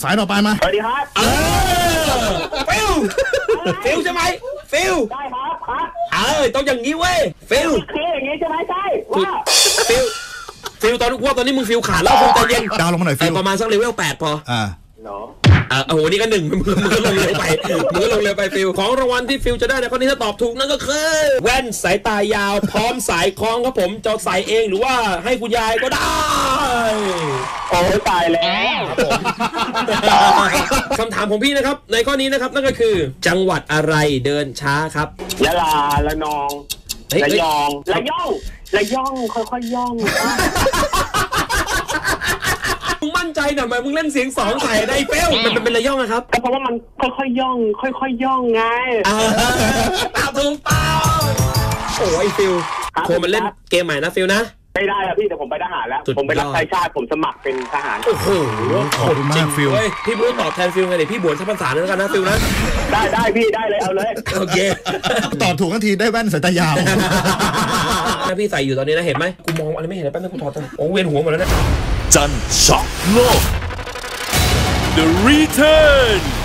สายต่อไปมาสวัสดีครับฟิลใช่ไหมฟิลได้ครับต้องอย่างนี้เว้ยฟิลคืออย่างนี้ใช่ไหมใช่ว่าฟิลตอนนี้มึงฟิลขาดแล้วฟิลใจเย็นดาวลงมาหน่อยฟิลประมาณสักเลเวล8พอเนาะโอ้โหนี่ก็1มึงก็ลงเร็วไปฟิลของรางวัลที่ฟิลจะได้ในข้อนี้ถ้าตอบถูกนั่นก็คือแว่นสายตายาวพร้อมสายคล้องครับผมจะใส่เองหรือว่าให้คุณยายก็ได้โอ้ตายแล้วคำถามของพี่นะครับในข้อนี้นะครับนั่นก็คือจังหวัดอะไรเดินช้าครับยะลาระนองระยองค่อยๆย่องมึงมั่นใจหน่อยไหมมึงเล่นเสียง2ใส่ได้เป้ลมันเป็นระย่องนะครับเพราะว่ามันค่อยๆย่องไงตามถูกต้องโอ้ยฟิลโคมันเล่นเกมใหม่นะฟิลนะไม่ได้แล้วพี่แต่ผมไปทหารแล้วผมไปรับใช้ชาติผมสมัครเป็นทหารโอ้โหขอบคุณมากฟิลพี่พูดตอบแทนฟิลไงเดี๋ยวพี่บวชสักพรรษาแล้วกันนะฟิลนะได้พี่ได้เลยเอาเลยโอเคตอบถูกทันทีได้แว่นสายตายาวถ้าพี่ใส่อยู่ตอนนี้นะเห็นไหมกูมองอะไรไม่เห็นเลยแป๊บนึงกูถอดโอ้เวียนหัวหมดแล้วเนี่ยจันช็อกโลก The Return